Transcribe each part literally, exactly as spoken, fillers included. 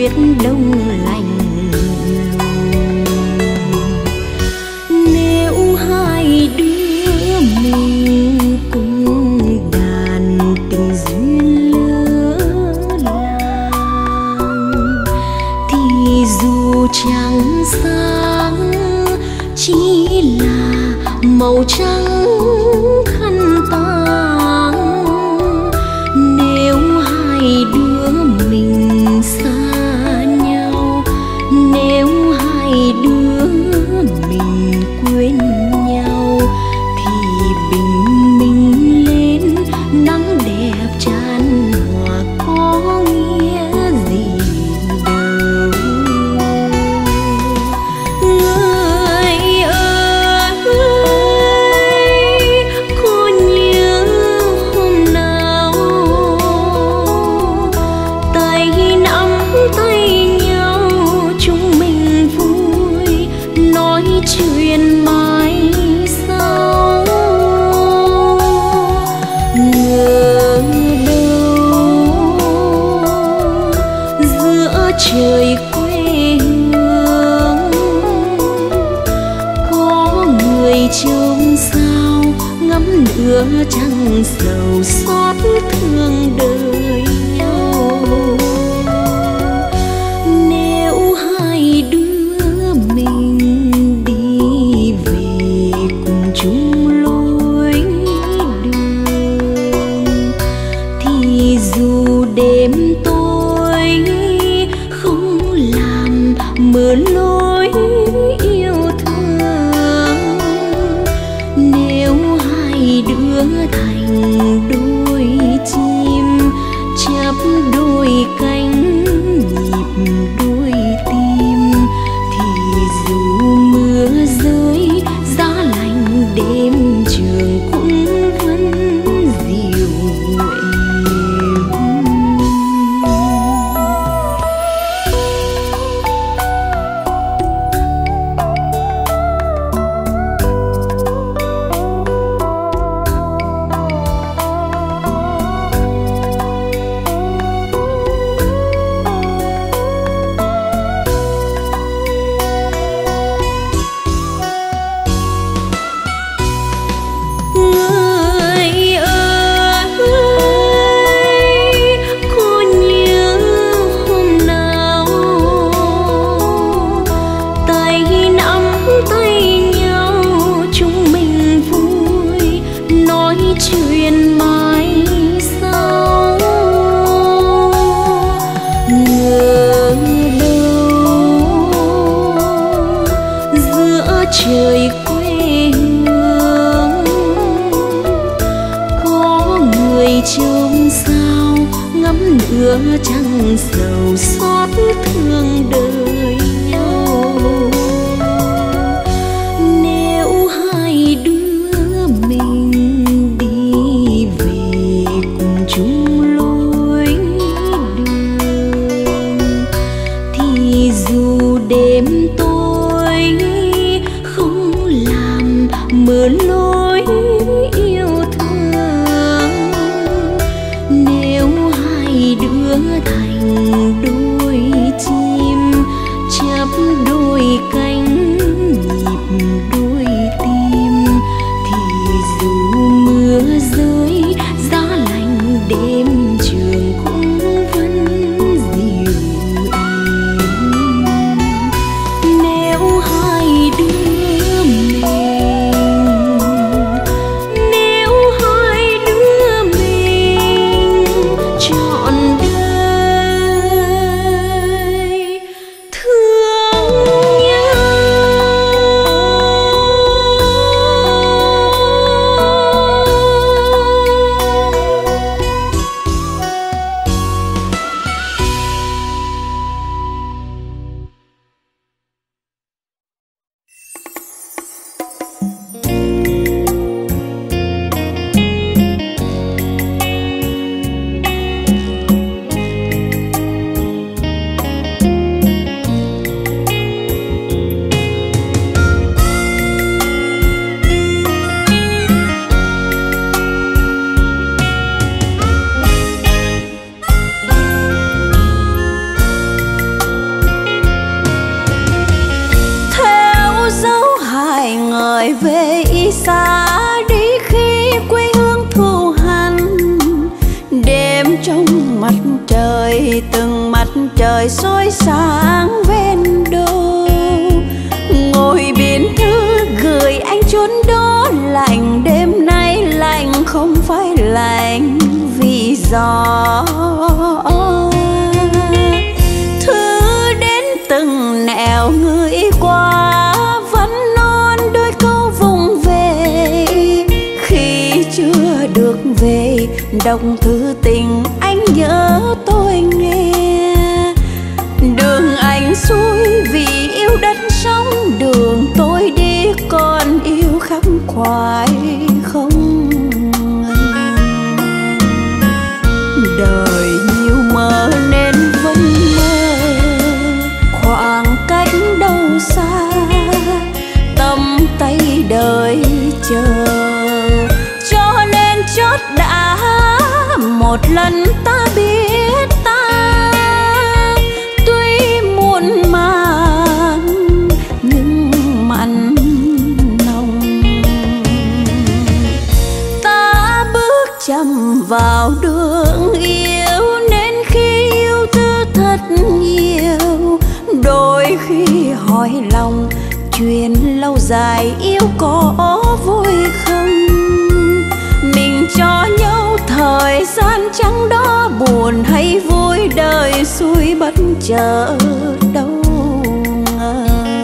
tuyết đông lạnh lùng. Nếu hai đứa mình cùng đàn tình duyên lỡ làng, thì dù trăng sáng chỉ là màu trắng khăn tang. Nếu hai đứa mình xa nhau, nếu hai đứa mình quên nhau, thì bình minh lên nắng đẹp tràn hòa có nghĩa gì đâu. Người ơi, có nhớ hôm nào tay nắm tay nhau chúng mình vui nói chuyện mãi sau. Ngờ đâu giữa trời quê hương có người trông sao ngắm nửa trăng sầu xót thương đời nhau. Nếu hai đứa mình đi về cùng chung lối đường, thì dù đêm tối không làm mờ lối yêu thương. Nếu hai đứa thành đôi chim chắp đôi cánh nhịp đôi tim, thì dù mưa rơi giá lạnh đêm trường cũng vẫn dịu êm. Người ơi, có nhớ hôm nào tay nắm tay nhau chúng mình vui nói chuyện mãi sau. Ngờ đâu giữa trời quê hương có người trông sao ngắm nửa trăng sầu xót thương đời nhau. Nếu hai đứa mình đi về cùng chung lối đường, thì dù đêm tối không làm mờ lối yêu thương. Nếu hai đứa thành đôi chim chắp đôi cánh nhịp đôi tim, thì dù mưa rơi giá lạnh đêm trường cũng vẫn dịu êm. Nếu hai đứa mình, nếu hai đứa mình trọn đời rời về y xa đi khi quê hương thù hằn. Đêm trong mặt trời, từng mặt trời soi sáng ven đô. Ngồi biển thư gửi anh chốn đó lạnh, đêm nay lạnh không phải lạnh vì gió. Thư đến từng nẻo người qua, vẫn non đôi câu vùng về. Khi chưa được về, đọc thư tình anh nhớ tôi nghe. Đường anh xuôi vì yêu đất sống, đường tôi đi còn yêu khắc khoải không ngừng. Đời nhiều mơ nên vẫn mơ, khoảng cách đâu xa, tâm tay đời chờ. Cho nên chót đã một lần ta biết ta, tuy muộn màng nhưng mặn nồng. Ta bước chậm vào đường yêu, nên khi yêu tư thật nhiều. Đôi khi hỏi lòng chuyện lâu dài yêu có vui không. Mình cho nhau thời gian chẳng đó, buồn hay vui đời xuôi bất chợt đâu ngờ.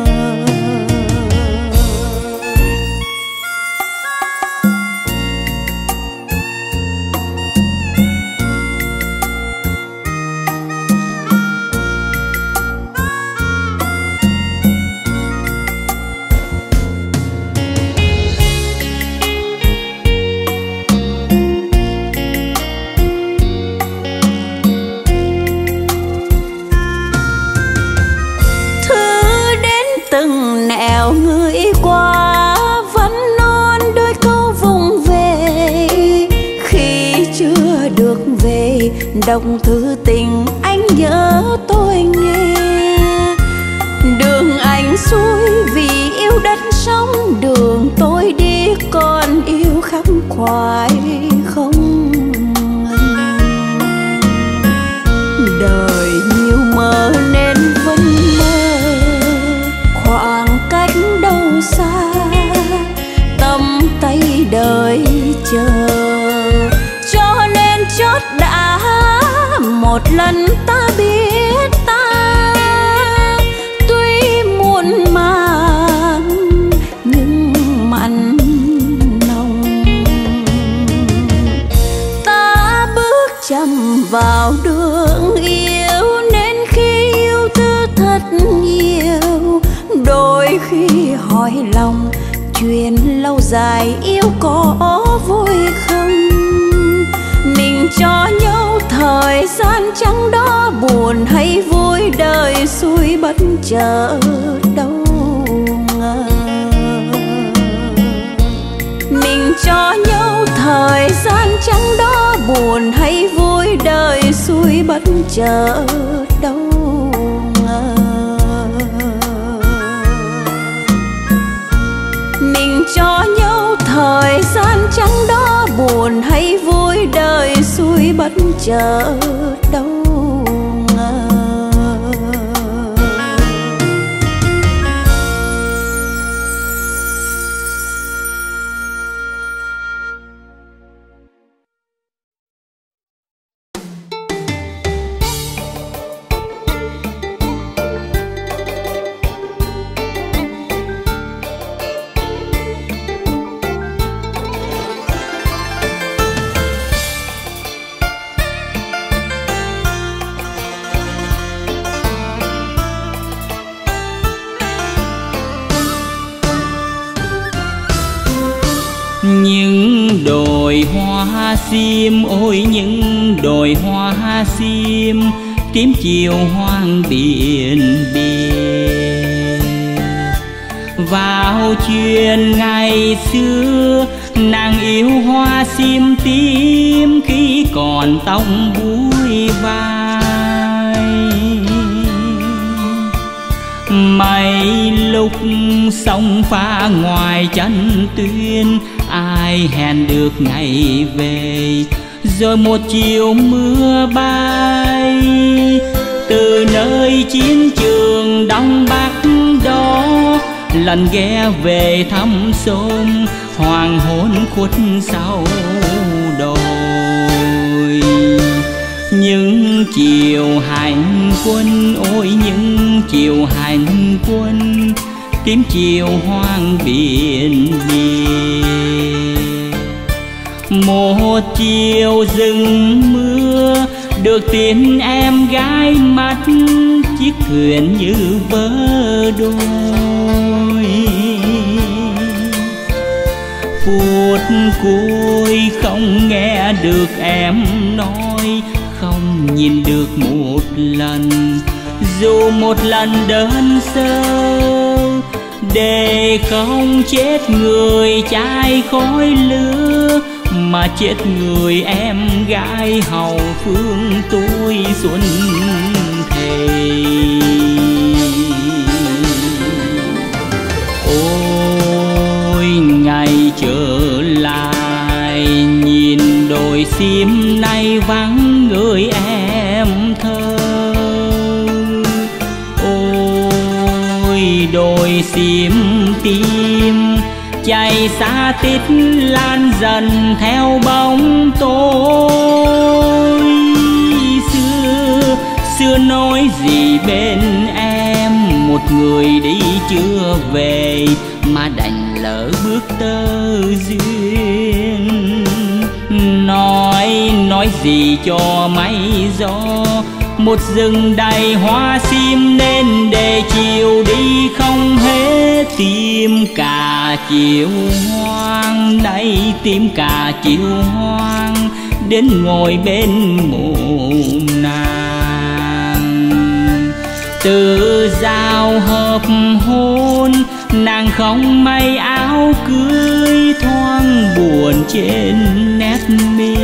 Từng nẻo người qua, vẫn non đôi câu vùng về. Khi chưa được về, đọc thư tình anh nhớ tôi nghe. Đường anh xuôi vì yêu đất sống, đường tôi đi còn yêu khắc khoải không ngừng. Đời nhiều mơ nên vẫn mơ, khoảng cách đâu xa, tâm tay đời chờ. Cho nên chót đã một lần ta biết ta, tuy muộn màng nhưng mặn nồng. Ta bước chậm vào đường yêu, nên khi yêu tư thật nhiều. Đôi khi hỏi lòng chuyện lâu dài yêu có vui không. Mình cho nhau thời gian chẳng đó, buồn hay vui đời xuôi bất chợt đâu ngờ. Mình cho nhau thời gian chẳng đó, buồn hay vui đời xuôi bất chợt đâu ngờ. Mình cho nhau thời gian chẳng đó, buồn hay vui đời xuôi bất chợt đâu ngờ. Những đồi hoa sim, ôi những đồi hoa sim, tím chiều hoang biển biệt. Vào chuyện ngày xưa, nàng yêu hoa sim tím khi còn tóc búi vai. Mấy lúc lúc sông pha ngoài chân tuyên, ai hẹn được ngày về. Rồi một chiều mưa bay từ nơi chiến trường Đông Bắc đó, lần ghé về thăm xóm hoàng hôn khuất sau đồi. Những chiều hành quân, ôi những chiều hành quân, tím chiều hoang biển biệt. Một chiều rừng mưa được tin em gái mắt, chiếc thuyền như vỡ đôi. Phút cuối không nghe được em nói, không nhìn được một lần, dù một lần đơn sơ, để không chết người trai khói lửa, mà chết người em gái hầu phương tôi xuân thề. Ôi ngày trở lại, nhìn đồi sim nay vắng người em thơ. Ôi đồi sim tim chạy xa tít lan dần theo bóng tối. Xưa xưa nói gì bên em, một người đi chưa về, mà đành lỡ bước tơ duyên. Nói nói gì cho mây gió, một rừng đầy hoa sim nên để chiều đi không hết. Tìm cả chiều hoang, đây tìm cả chiều hoang, đến ngồi bên mộ nàng. Từ giao hợp hôn, nàng không may áo cưới, thoáng buồn trên nét mi.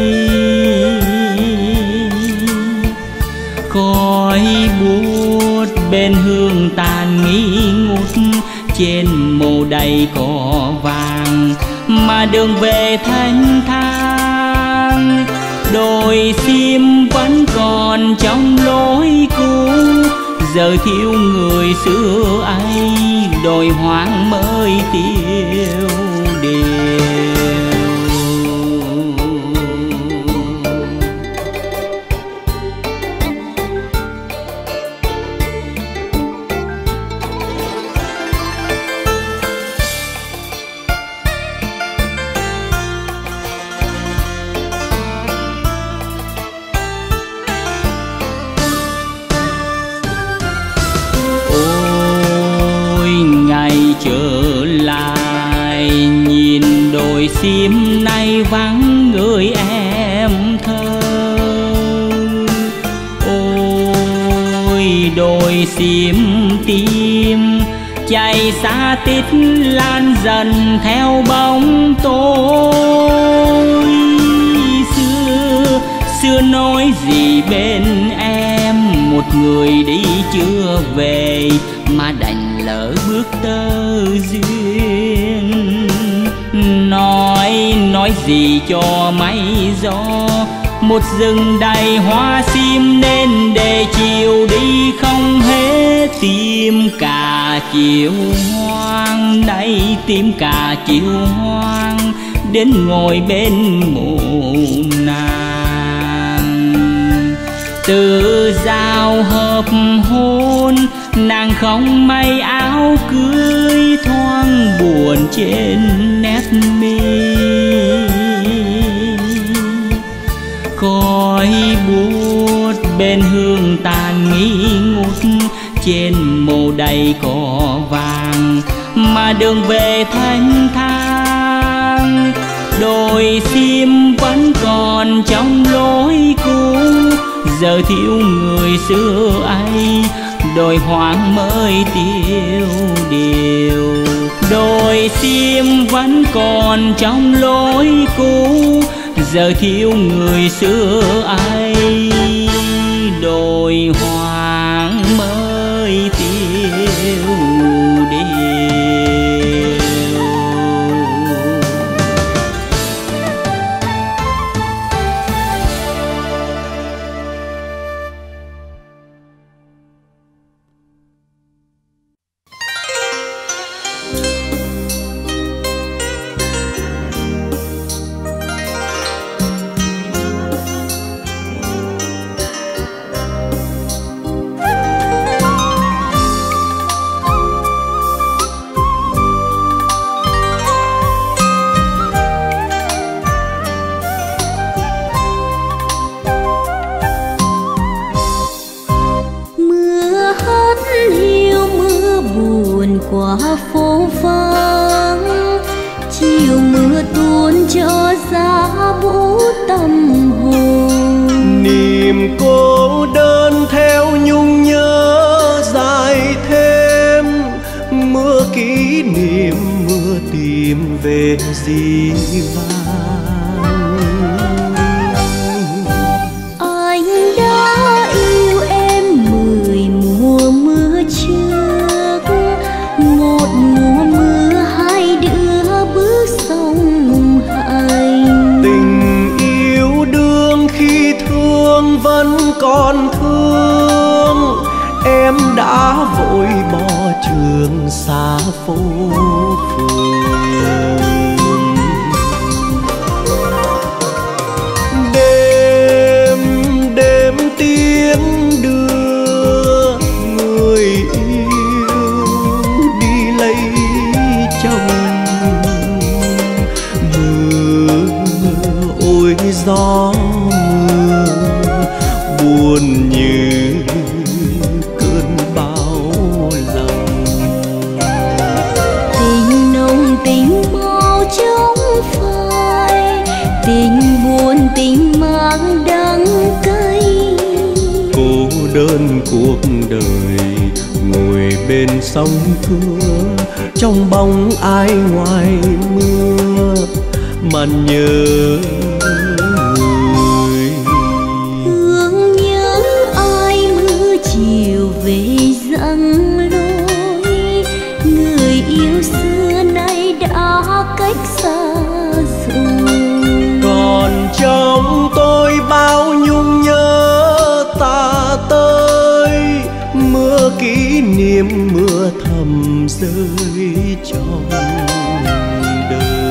Khói buốt bên hương tàn nghi ngút, trên mồ đầy cỏ vàng, mà đường về thanh thang. Đồi sim vẫn còn trong lối cũ, giờ thiếu người xưa ấy, đồi hoang mới tiêu điều. Trở lại, nhìn đồi sim nay vắng người em thơ. Ôi đồi sim tim chạy xa tít lan dần theo bóng tối. Xưa xưa nói gì bên em, một người đi chưa về, mà đành lỡ bước tơ duyên. Nói nói gì cho mây gió, một rừng đầy hoa sim nên để chiều đi không hết. Tìm cả chiều hoang, đây tìm cả chiều hoang, đến ngồi bên mộ nàng. Từ giao hợp hôn, nàng không may áo cưới, thoáng buồn trên nét mi. Khói buốt bên hương tàn nghi ngút, trên mồ đầy cỏ vàng, mà đường về thanh thang. Đồi sim vẫn còn trong lối cũ, giờ thiếu người xưa ấy, đồi hoang mới tiêu điều. Đồi sim vẫn còn trong lối cũ, giờ thiếu người xưa ấy, đồi hoang mới tiêu điều. qua phố vắng, chiều mưa tuôn cho giá vũ tâm hồn. Niềm cô đơn theo nhung nhớ dài thêm, mưa kỷ niệm mưa tìm về dĩ vãng. Anh đã yêu em mười mùa mưa trước, một mùa mưa hai đứa bước sông hành. Tình yêu đương khi thương vẫn còn thương, em đã vội bỏ trường xa phố phường. Đêm đêm tiếng đưa người yêu đi lấy chồng, mưa ôi gió mưa buồn như cơn bão lòng. Tình nồng tình mau chóng phai, tình buồn tình mang đắng cay. Cô đơn cuộc đời ngồi bên sông cửa, trong bóng ai ngoài mưa mà nhớ người. Thương nhớ ai mưa chiều về giăng lối, người yêu xưa nay đã cách xa rồi. Còn trong tôi bao nhung nhớ ta tới, mưa kỷ niệm mưa thầm rơi trong đời.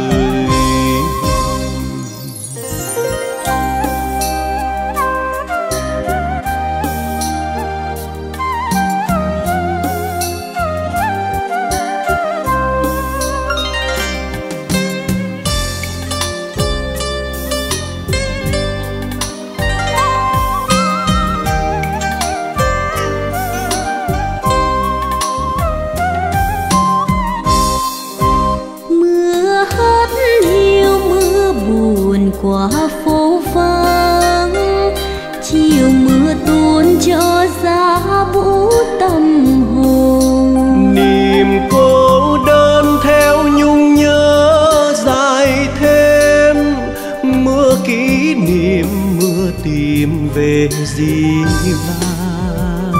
Qua phố vắng, chiều mưa tuôn cho giá vũ tâm hồn. Niềm cô đơn theo nhung nhớ dài thêm, mưa kỷ niệm mưa tìm về dĩ vãng.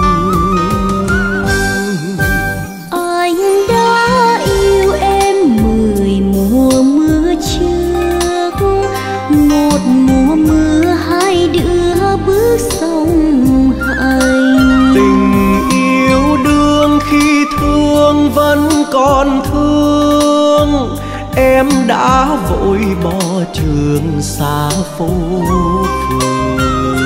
Anh đã yêu em mười mùa mưa trước, một mùa mưa hai đứa bước sông hành. Tình yêu đương khi thương vẫn còn thương, em đã vội bỏ trường xa phố phường.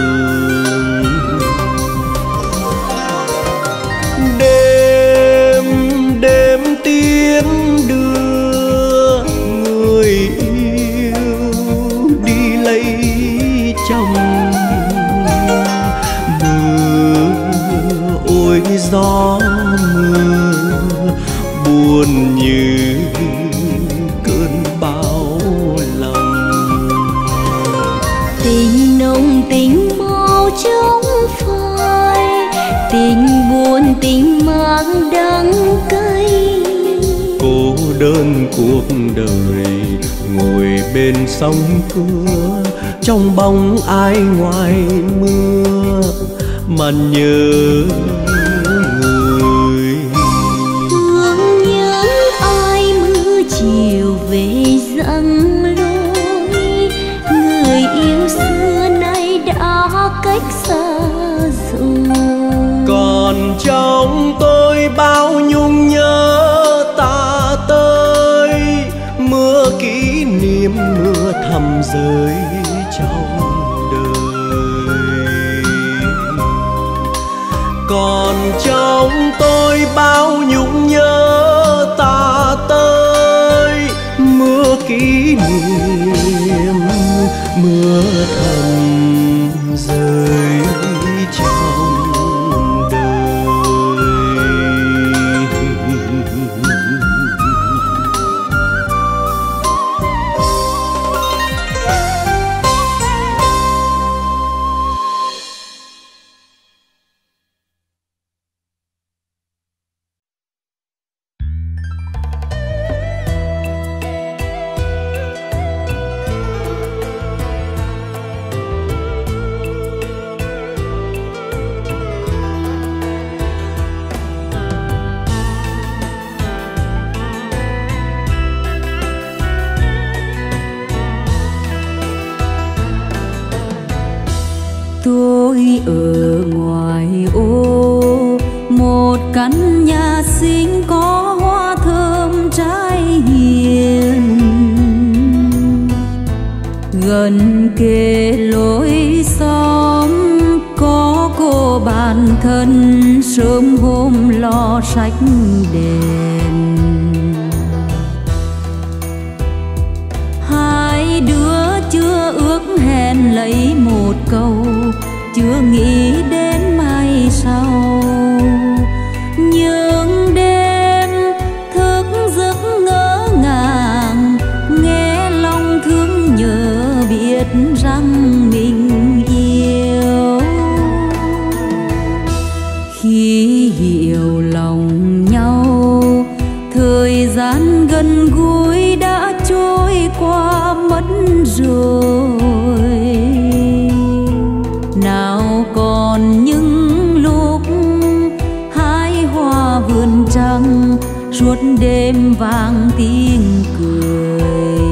Đêm đêm tiếng đưa người yêu đi lấy chồng, mưa ôi gió mưa buồn như cơn bão lòng. Tình nồng tình mau chóng phai, tình buồn tình mang đắng cay. Cô đơn cuộc đời ngồi bên sông cửa, trong bóng ai ngoài mưa mà nhớ người. Thương nhớ ai mưa chiều về giăng lối, người yêu xưa nay đã cách xa rồi. Còn trong tôi bao nhung nhớ ta tới, mưa kỷ niệm mưa thầm rơi trong đời. Còn trong tôi bao nhung nhớ ta tới, mưa kỷ niệm mưa thầm rơi trong đời. ngoài ô một căn nhà xinh có hoa thơm trái hiền, gần kề lối xóm có cô bạn thân sớm hôm lo sách đèn. Hai đứa chưa ước hẹn lấy một câu, chưa nghĩ đến mai sau. Nhưng đêm thức giấc ngỡ ngàng, nghe lòng thương nhớ biết rằng mình yêu. Khi hiểu lòng nhau, thời gian gần gũi đã trôi qua mất rồi. Nào còn những lúc hái hoa vườn trăng, suốt đêm vang tiếng cười.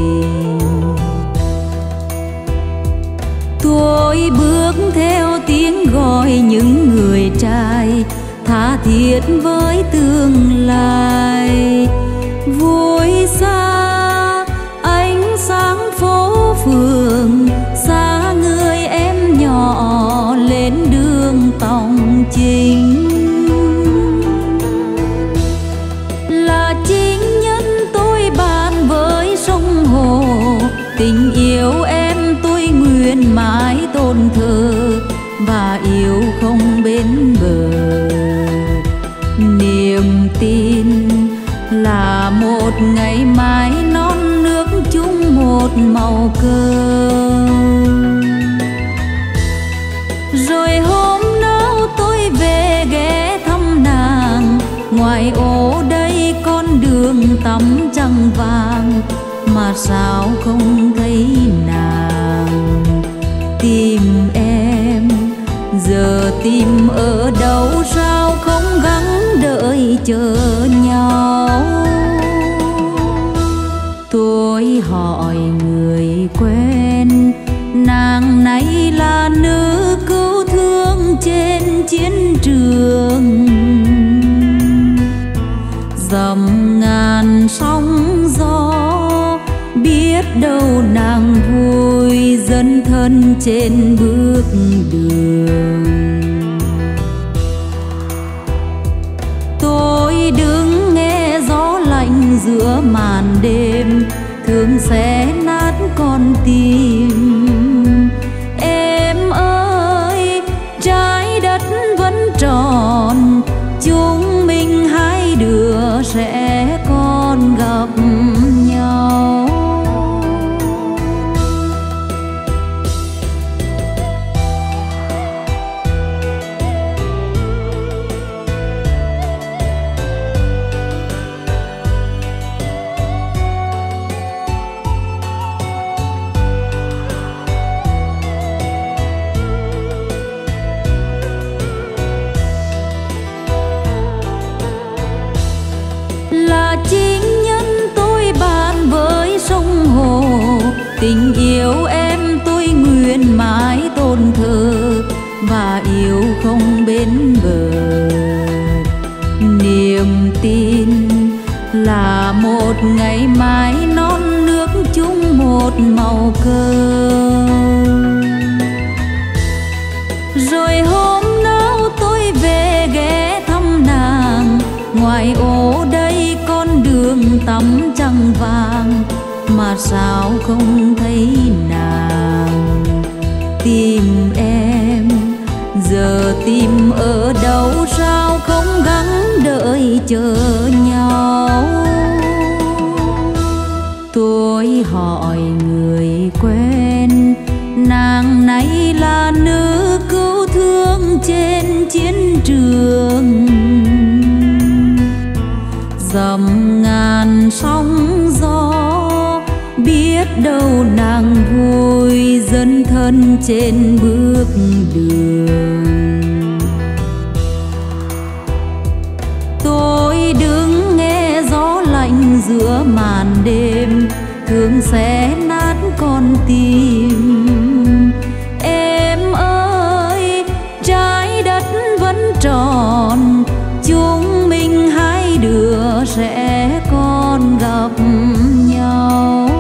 Tôi bước theo tiếng gọi những người trai, tha thiết với tương lai. Vui xa ánh sáng phố phường, xa người em nhỏ lên đường tòng chính. Là chính nhân tôi bàn với sông hồ, tình yêu em tôi nguyện mãi tôn thờ và yêu không bến bờ. Niềm tin là một ngày mai non nước chung một màu cơm. Rồi hôm nào tôi về ghé thăm nàng, ngoài ô đây con đường tắm trăng vàng, mà sao không thấy nàng. Tìm em giờ tìm ở đâu, sao không gắng đợi chờ nhau. Tôi hỏi người quen, nàng này là nữ cứu thương trên chiến trường. Dầm ngàn sóng gió, biết đâu nàng vui dấn thân trên bước đường. Tôi đứng nghe gió lạnh giữa màn đêm, thương xé nát con tim. Em ơi trái đất vẫn tròn, chúng mình hai đứa sẽ còn gặp nhau. Tình yêu em tôi nguyện mãi tôn thờ và yêu không bến bờ. Niềm tin là một ngày mai non nước chung một màu cơm. Rồi hôm nào tôi về ghé thăm nàng, ngoài ô đây con đường tắm trăng vàng, mà sao không thấy nàng. Tìm em giờ tìm ở đâu, sao không gắng đợi chờ nhau. Tôi hỏi người quen, nàng này là nữ cứu thương trên chiến trường. Dầm ngàn sóng gió, biết đâu nàng vui dấn thân trên bước đường. Tôi đứng nghe gió lạnh giữa màn đêm, thương xé nát con tim. Em ơi trái tròn, chúng mình hai đứa sẽ còn gặp nhau.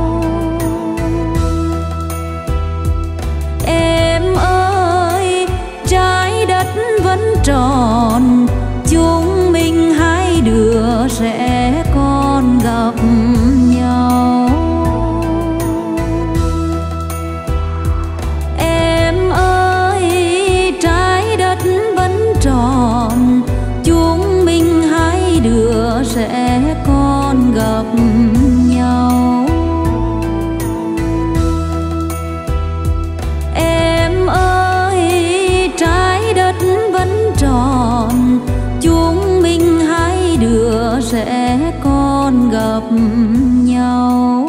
Em ơi, trái đất vẫn tròn, chúng mình hai đứa sẽ còn gặp nhau. Em ơi, trái đất vẫn tròn, chúng mình hai đứa sẽ còn gặp nhau. Em ơi, trái đất vẫn tròn, chúng mình hai đứa sẽ còn gặp nhau.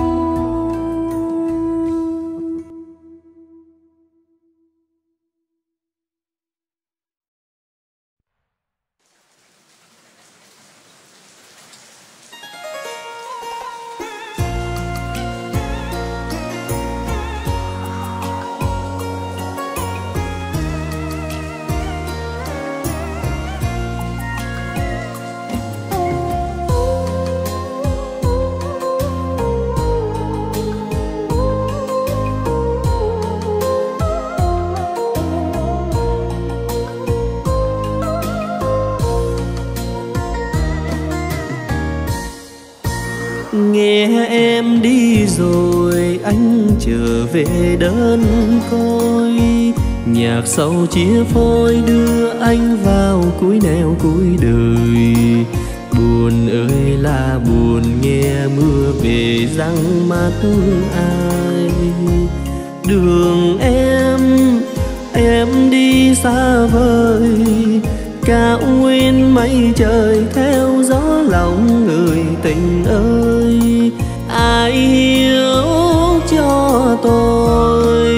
Nghe em đi rồi anh trở về đơn côi, nhạc sâu chia phôi đưa anh vào cuối nẻo cuối đời. Buồn ơi là buồn nghe mưa về răng mắt ai. Đường em, em đi xa vời, cao nguyên mây trời theo gió lòng người tình ơi. Ai hiểu cho tôi,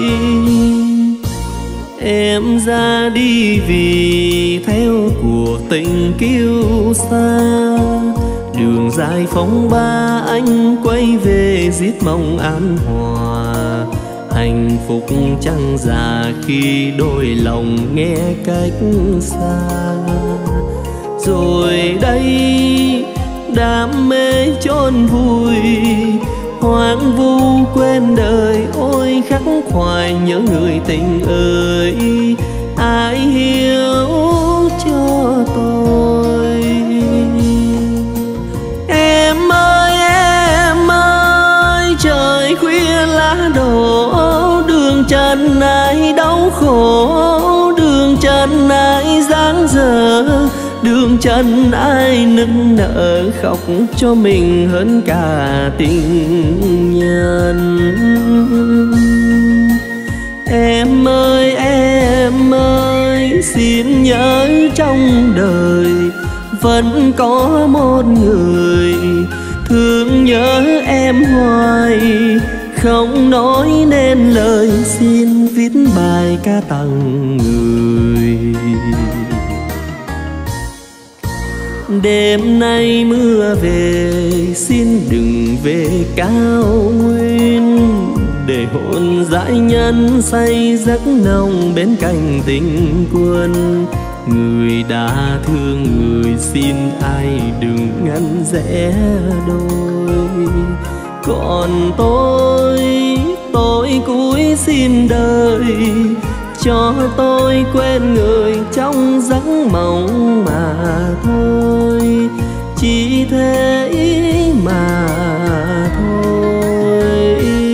em ra đi vì theo cuộc tình kiêu xa. Đường dài phong ba anh quay về giết mong an hòa. Hạnh phúc chẳng già khi đôi lòng nghe cách xa. Rồi đây đam mê chôn vùi, hoang vu quên đời. Ôi khắc khoải nhớ người tình ơi, ai hiểu cho tôi. Em ơi em ơi, trời khuya lá đổ, đường chân ai đau khổ, đường chân ai dáng dở, đường chân ai nức nở khóc cho mình hơn cả tình nhân. Em ơi em ơi, xin nhớ trong đời vẫn có một người thương nhớ em hoài, không nói nên lời xin viết bài ca tặng người. Đêm nay mưa về xin đừng về cao nguyên, để hồn dãi nhân say giấc nồng bên cạnh tình quân. Người đã thương người xin ai đừng ngăn rẽ đôi. Còn tôi, tôi cúi xin đời, cho tôi quên người trong giấc mộng mà thôi. Chỉ thế mà thôi.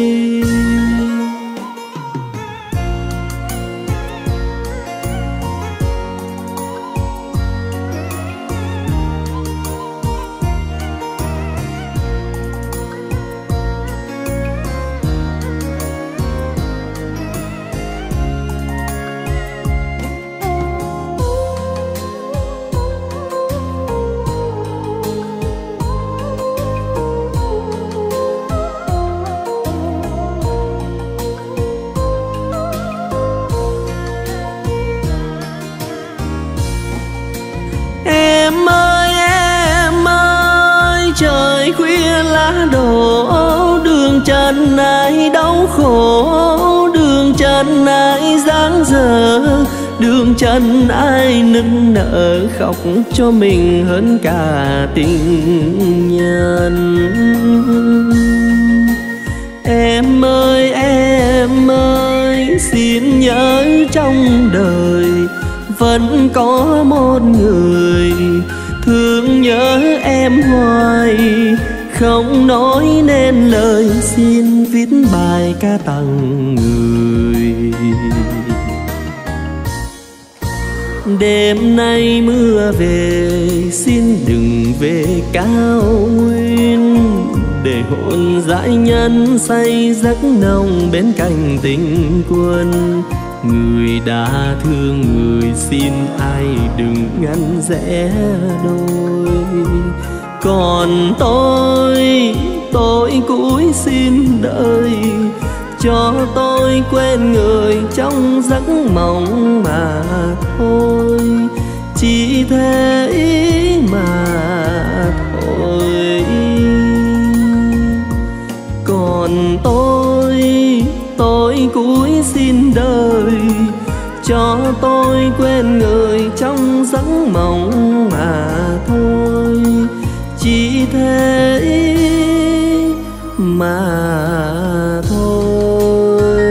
đổ, đường chân ai đau khổ, đường chân ai dáng dở, đường chân ai nức nở khóc cho mình hơn cả tình nhân. Em ơi em ơi xin nhớ trong đời vẫn có một người thương nhớ em hoài, không nói nên lời xin viết bài ca tặng người. Đêm nay mưa về xin đừng về cao nguyên, để hồn dãi nhân say giấc nồng bên cạnh tình quân. Người đã thương người xin ai đừng ngăn rẽ đôi. Còn tôi, tôi cúi xin đợi, cho tôi quên người trong giấc mộng mà thôi. Chỉ thế mà thôi. Còn tôi, tôi cúi xin đời, cho tôi quên người trong giấc mộng mà thôi. Chỉ thế mà thôi.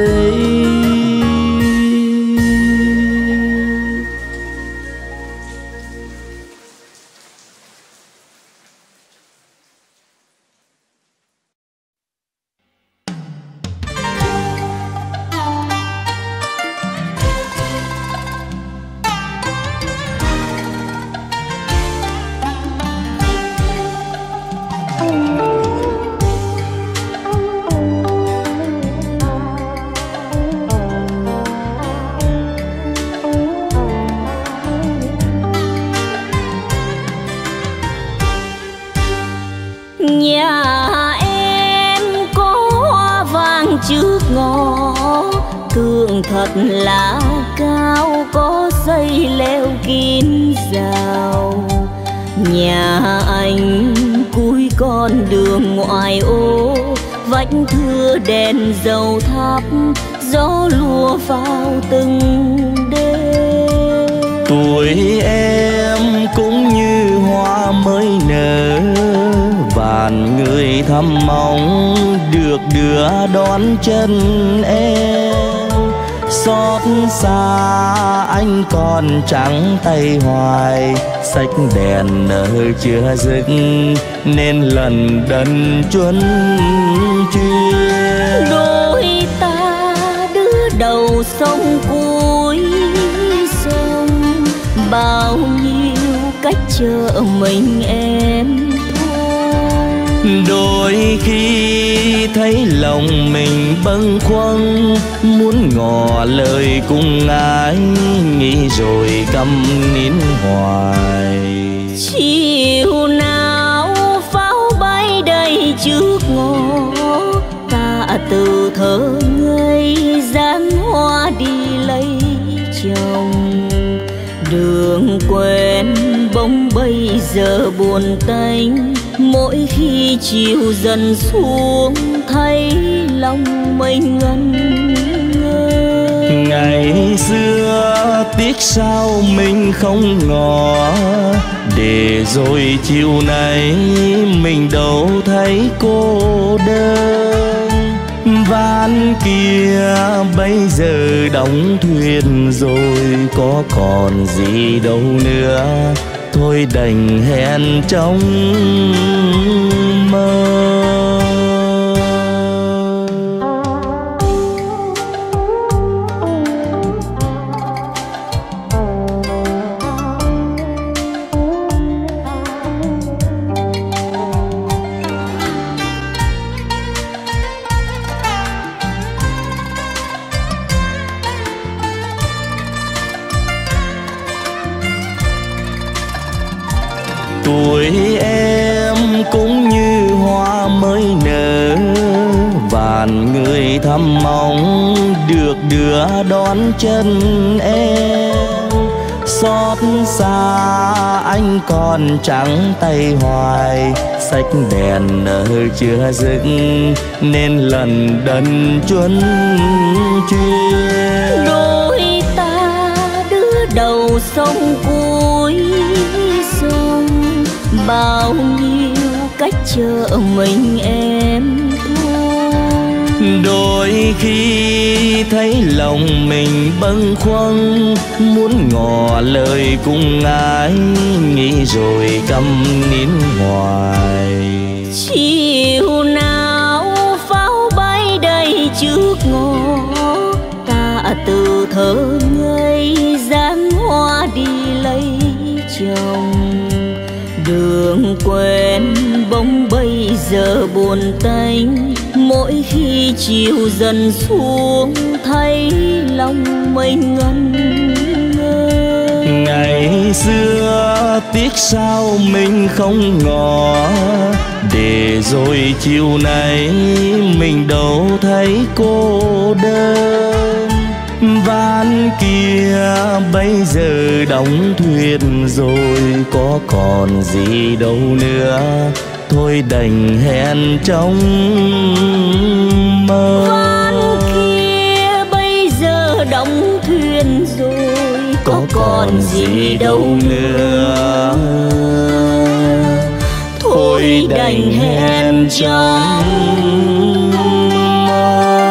Nhà em có hoa vàng trước ngõ, tường thật là cao, có xây leo kín rào. Nhà anh cuối con đường ngoại ô, vách thưa đèn dầu thắp, gió lùa vào từng đêm. Tuổi em cũng như hoa mới nở, vạn người thăm mong được đưa đón chân em. Xót xa anh còn trắng tay hoài, sách đèn nở chưa dứt nên lần đần chuân chuyên. Đôi ta đứa đầu sông cuối sông, bao nhiêu cách chờ mình em. Đôi khi thấy lòng mình bâng khuâng, muốn ngỏ lời cùng ai, nghĩ rồi câm nín hoài. Chiều nào pháo bay đầy trước ngõ, ta từ thơ ngây dáng hoa đi lấy chồng. Đường quen bỗng bây giờ buồn tênh, mỗi khi chiều dần xuống thấy lòng mình ngẩn ngơ. Ngày xưa tiếc sao mình không ngỏ, để rồi chiều nay mình đâu thấy cô đơn. Van kia bây giờ đóng thuyền rồi, có còn gì đâu nữa, thôi đành hẹn trong mơ. Tuổi em cũng như hoa mới nở, vạn người thăm mong được đưa đón chân em. Xót xa anh còn trắng tay hoài, sách đèn nở chưa dứt nên lần đần chuân chuyên. Đôi ta đứa sông cuối sông, bao nhiêu cách chờ mình em thôi. Đôi khi thấy lòng mình bâng khuâng, muốn ngỏ lời cùng ai, nghĩ rồi câm nín hoài. Chiều nào pháo bay đầy trước ngõ, ta từ thơ ngây dáng hoa đi lấy chồng. Đường quen bóng bây giờ buồn tênh, mỗi khi chiều dần xuống thấy lòng mình ngẩn ngơ. Ngày xưa tiếc sao mình không ngỏ, để rồi chiều nay mình đâu thấy cô đơn. Van kia bây giờ đóng thuyền rồi, có còn gì đâu nữa, thôi đành hẹn trong mơ. Van kia bây giờ đóng thuyền rồi, có, có còn gì đâu nữa, thôi đành hẹn trong mơ.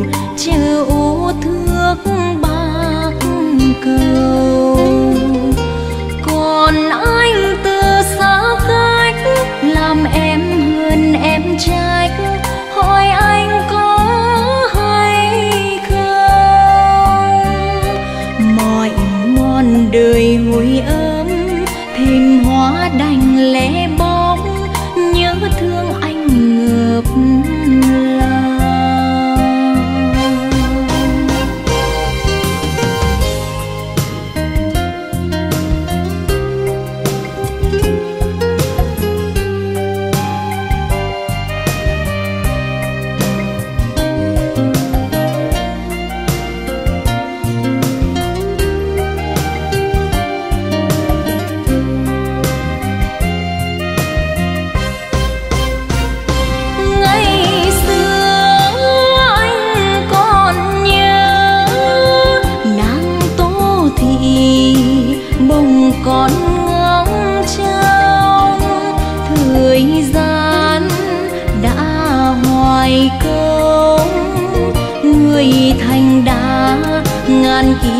chờ ô thước bạc cầu.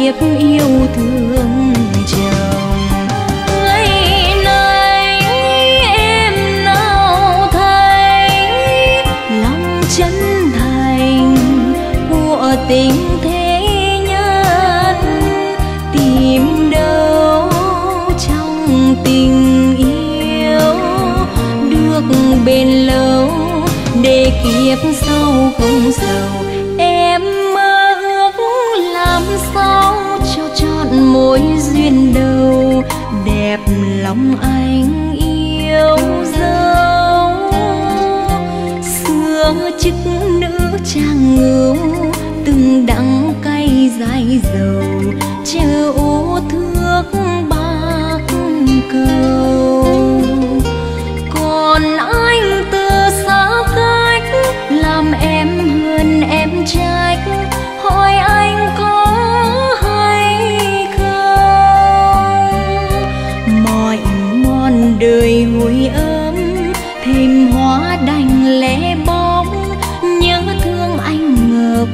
kiếp yêu thương chồng. Ngày nay em nào thấy lòng chân thành của tình thế nhân, tìm đâu trong tình yêu được bền lâu để kiếp sau không sầu. Em mơ ước làm sao cho trọn mối duyên đầu, đẹp lòng anh yêu dấu. Xưa chức nữ trang ngưu, từng đắng cay dài dầu, chờ ô thước bạc cầu. Còn anh từ xa cách, làm em hơn em trách, hỏi anh có hay không. Mọi mòn đời hồi ấm, thêm hóa đành lẻ bóng, nhớ thương anh ngập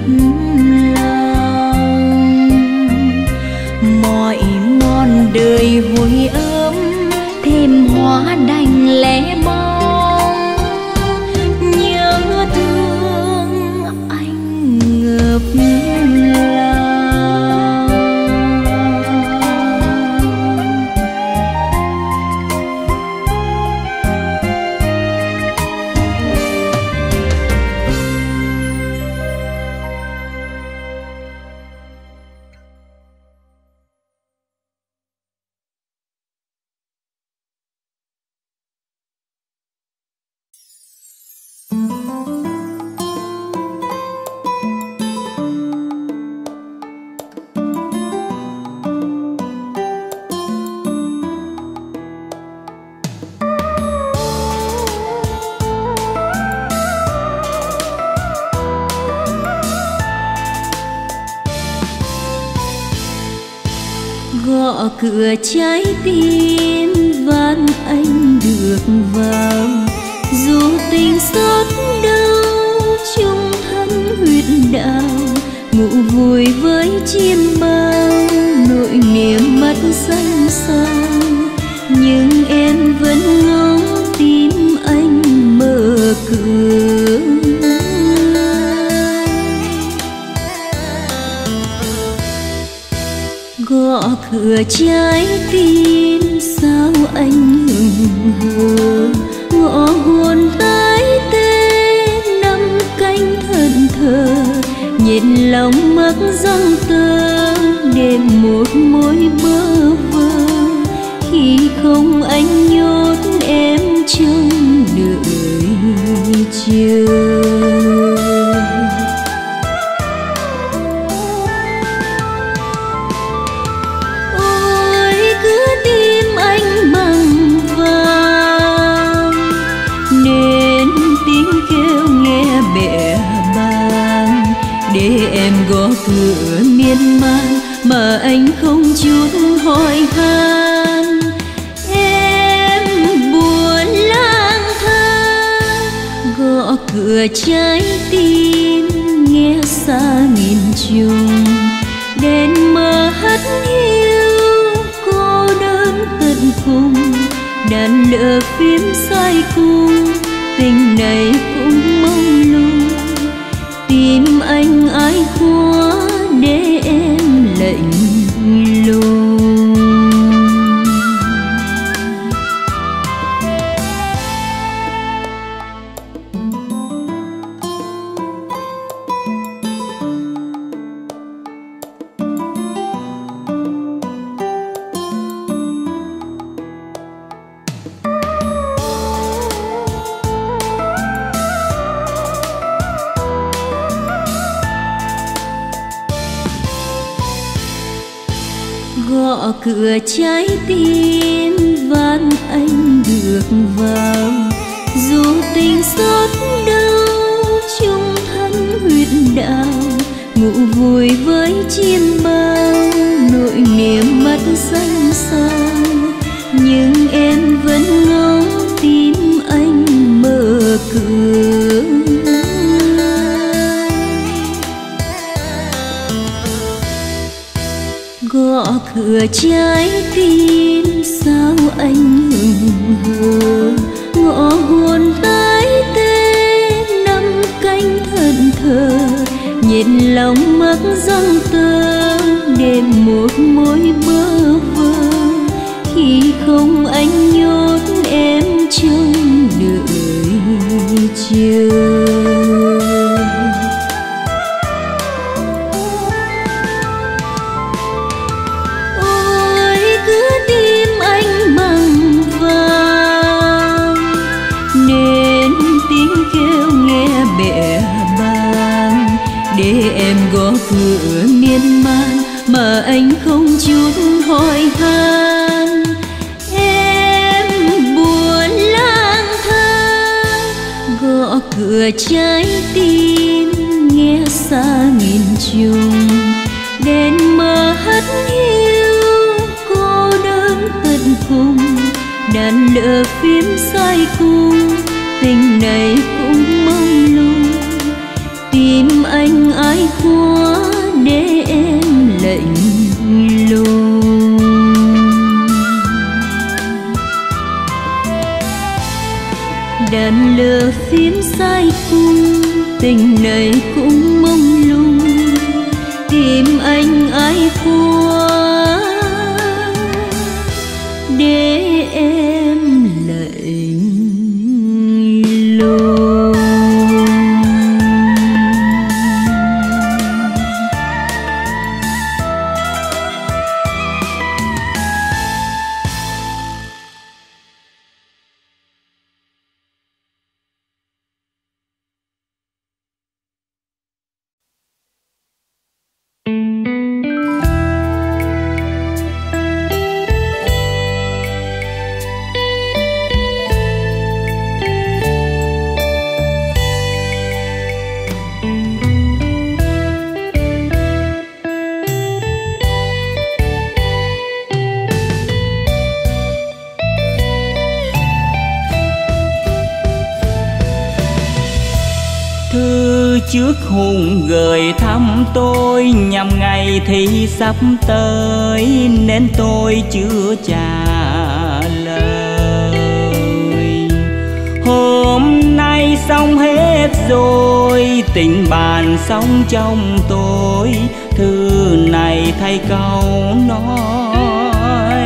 lòng. Mọi mòn đời hồi ấm, thêm hóa đành lẻ bóng, nhớ thương anh ngập lòng. Gõ cửa trái tim van anh được vào, dù tình xót đau chung thân huyết đạo. Ngủ vùi với chim bao, nỗi niềm mất xanh sao, nhưng em vẫn ngóng tim anh mở cửa. Gõ cửa trái tim sao anh hững hờ, ngõ hồn tái tê năm cánh thân thờ, nhìn lòng mắc răng tơ đêm một mối bơ vơ. Khi không anh nhốt em trong đợi chờ. Để em gõ cửa miên man mà anh không chút hỏi han. Em buồn lang thang gõ cửa trái tim, nghe xa nghìn trùng đèn mờ hắt hiu cô đơn tận cùng. Đàn lửa phím sai cung, tình này cũng mông lung. Tìm anh ai quá để em lạnh lùng. Gõ cửa trái tim van anh được vào, dù tình xót đau chung thân huyết đạo. Ngủ vùi với chim bao, nỗi niềm mất xanh sao, nhưng em vẫn ngóng tim anh mở cửa. cửa trái tim sao anh hững hờ, ngõ hồn tái tê năm cánh thân thờ, nhìn lòng mắc răng tơ đêm một mối bơ vơ, khi không anh nhốt em trong đợi chờ. Để em gõ cửa miên man mà anh không chút hỏi han, em buồn lang thang gõ cửa trái tim nghe xa nghìn trùng, đèn mờ hắt hiu cô đơn tận cùng, đàn lửa phím sai cung tình này cũng mông lung, tìm anh ai khóa để em lạnh lùng. Đàn lửa phím sai cung tình này cũng mông lung, tìm anh ai khóa để em lạnh lùng. Trước hùng gửi thăm tôi nhằm ngày thì sắp tới nên tôi chưa trả lời. Hôm nay xong hết rồi, tình bạn xong trong tôi, thư này thay câu nói.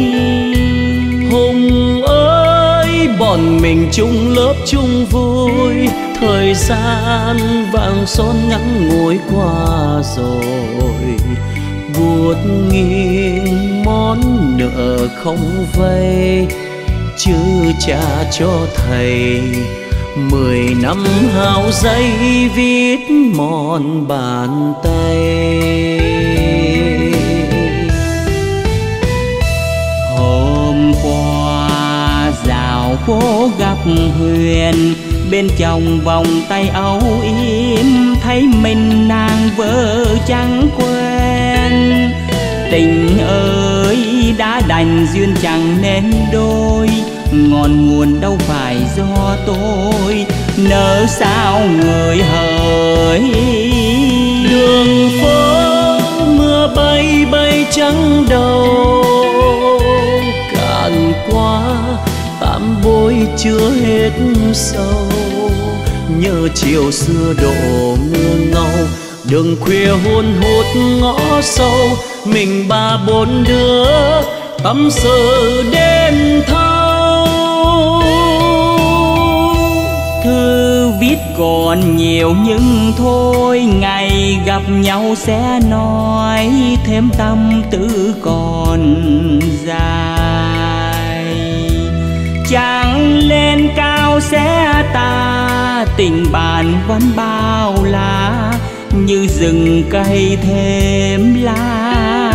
Hùng ơi, bọn mình chung lớp chung vui, thời gian vàng son ngắn ngồi qua rồi, buốt nghiêng món nợ không vay, chứ trả cho thầy mười năm hao giấy viết mòn bàn tay. Hôm qua dạo phố gặp Huyền, bên trong vòng tay âu yếm thấy mình nàng vợ chẳng quen. Tình ơi đã đành duyên chẳng nên đôi, ngọn nguồn đâu phải do tôi, nỡ sao người hỡi. Đường phố mưa bay bay trắng đầu, cạn qua tạm bôi chưa hết sâu, nhớ chiều xưa đổ mưa ngâu, đường khuya hôn hút ngõ sâu, mình ba bốn đứa tâm sự đêm thâu. Thư viết còn nhiều nhưng thôi, ngày gặp nhau sẽ nói thêm tâm tư còn dài. Chẳng lên cao sẽ ta, tình bạn vẫn bao la, như rừng cây thêm lá.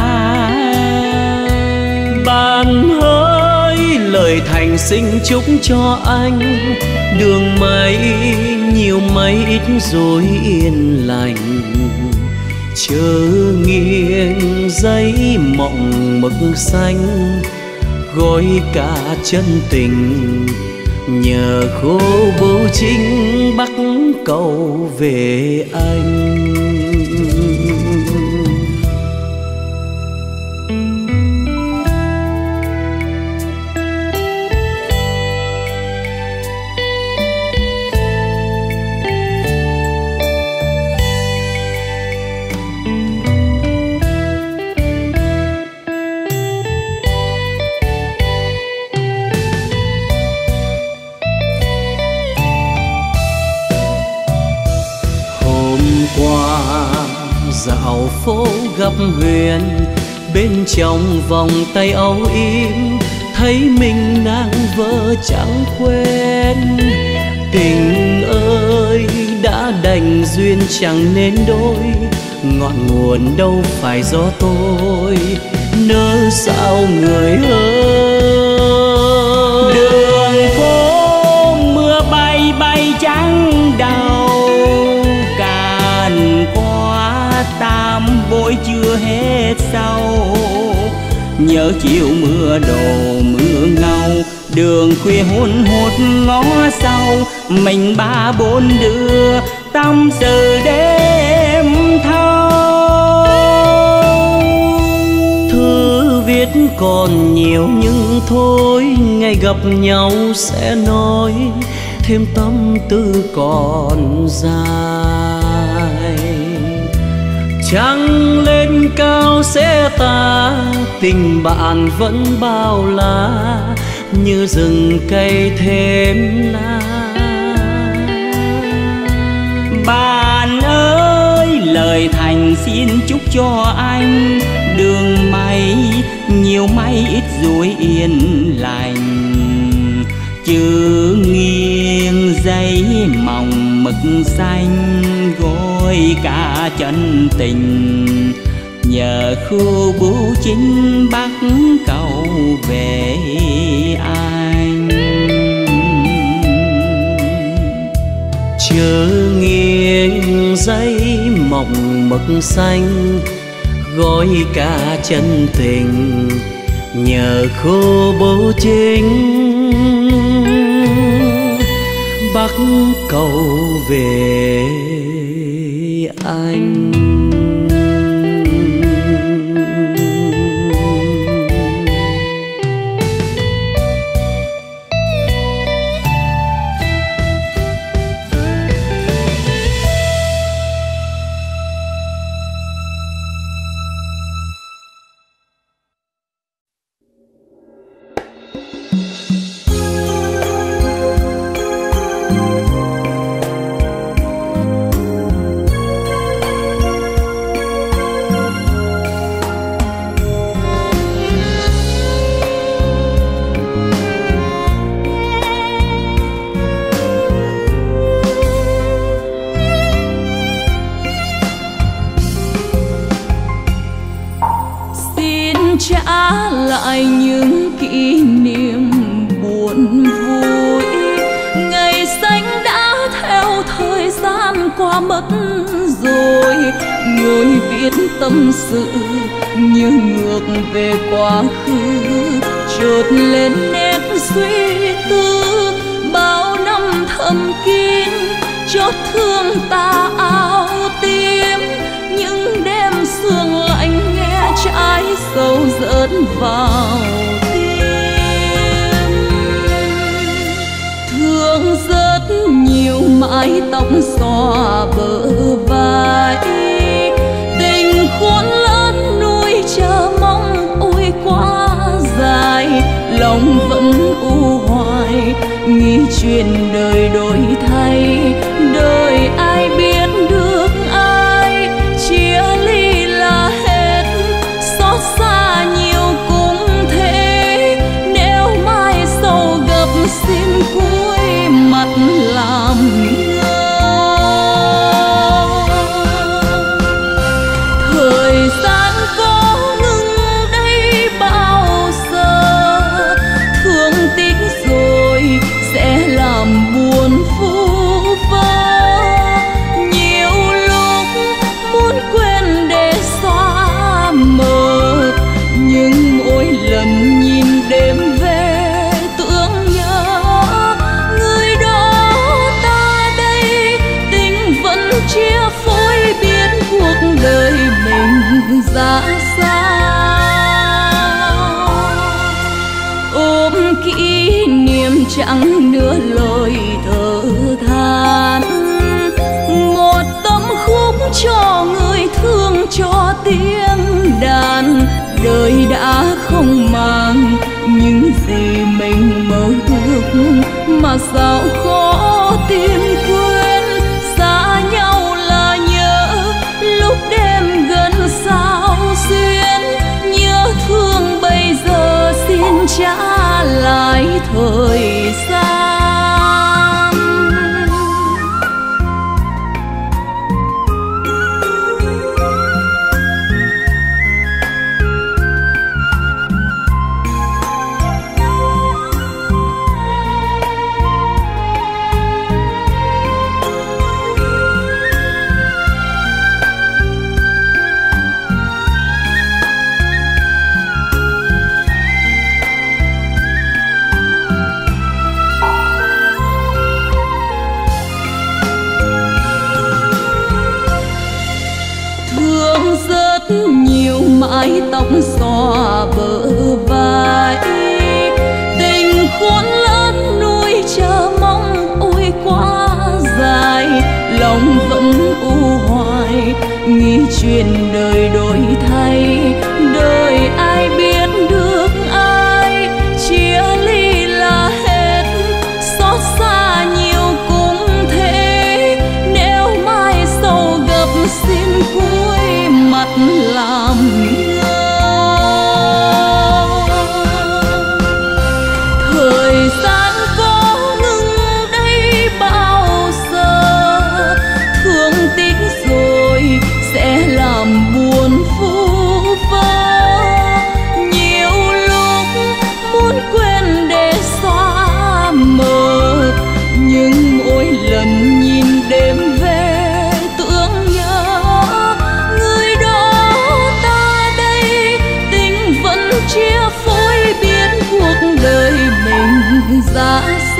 Bạn hỡi lời thành xin chúc cho anh, đường mây nhiều mây ít rồi yên lành, chớ nghiêng giấy mộng mực xanh, gói cả chân tình nhờ khô bố chính bắc cầu về anh. dạo phố gặp Huyền, bên trong vòng tay âu yếm thấy mình nàng vợ chẳng quen. Tình ơi đã đành duyên chẳng nên đôi, ngọn nguồn đâu phải do tôi, nỡ sao người ơi. Đường phố mưa bay bay trắng đầu, càn qua tam bội chưa hết sau. Nhớ chiều mưa đổ mưa ngâu, đường khuya hôn hút ngó sau. Mình ba bốn đứa tâm sự đêm thâu. Thư viết còn nhiều nhưng thôi, ngày gặp nhau sẽ nói thêm tâm tư còn dài. Trăng lên cao sẽ tà, tình bạn vẫn bao la như rừng cây thêm lá. Bạn ơi lời thành xin chúc cho anh, đường may nhiều may ít rủi yên lành. Chữ nghiêng dây mỏng mực xanh, gối cả chân tình. Nhờ khu bưu chính Bắc cầu về anh. Chữ nghiêng dây mỏng mực xanh, gói cả chân tình. Nhờ khu bưu chính Bắc cầu về anh. trả lại những kỷ niệm buồn vui. Ngày xanh đã theo thời gian qua mất rồi, ngồi viết tâm sự như ngược về quá khứ, chợt lên nét suy tư bao năm thầm kín, chót thương ta áo tím. Những đêm sương lạnh nghe trái sầu rớt vào tim, thương rất nhiều mái tóc xõa bờ vai, tình khôn lớn nuôi chờ mong ôi quá dài, lòng vẫn u hoài nghĩ chuyện đời đổi thay. Đời ai biết được ai chia ly là hết, xót xa nhiều cũng thế. Nếu mai sau gặp xin cúi mặt làm ngơ, thời gian có ngừng đây bao giờ, thương tiếc rồi sẽ làm buồn vu vơ. Nhiều lúc muốn quên để xóa mờ, nhưng mỗi lần nhìn đêm về tưởng nhớ người đó ta đây. Tình vẫn chia phối biết cuộc đời mình ra sao, ôm kỷ niệm chẳng nửa lời thở than. Một tâm khúc cho người thương cho tiếng đàn, đời đã không màng những gì mình mơ ước, mà sao khó tìm quên. Xa nhau là nhớ lúc đêm trả lại thời gian. Nhiều mái tóc xõa bờ vai, tình khôn lớn nuôi chờ mong ôi quá dài, lòng vẫn u hoài nghĩ chuyện đời đổi thay. Đời ai biết được ai chia ly là hết, xót xa nhiều cũng thế. Nếu mai sầu gặp xin cúi mặt làm ngơ. Thời gian có ngừng đây bao giờ, thương tiếc rồi sẽ làm buồn vu vơ. Nhiều lúc muốn quên để xóa mờ, nhưng mỗi lần nhìn đêm về tưởng nhớ người đó ta đây. Tình vẫn chia phối biết cuộc đời mình ra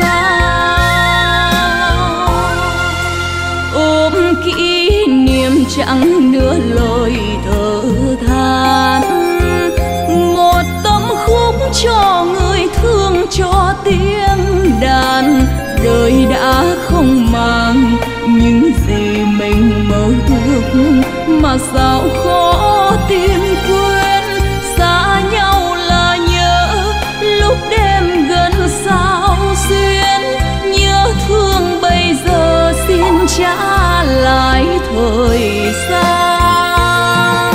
sao. Ôm kỷ niệm chẳng nửa lời thở than, một tâm khúc cho người thương cho tiếng đàn. Đời đã không màng những gì mình mơ ước, mà sao khó tìm quên. Xa nhau là nhớ lúc đêm gần sao xuyên, nhớ thương bây giờ xin trả lại thời gian.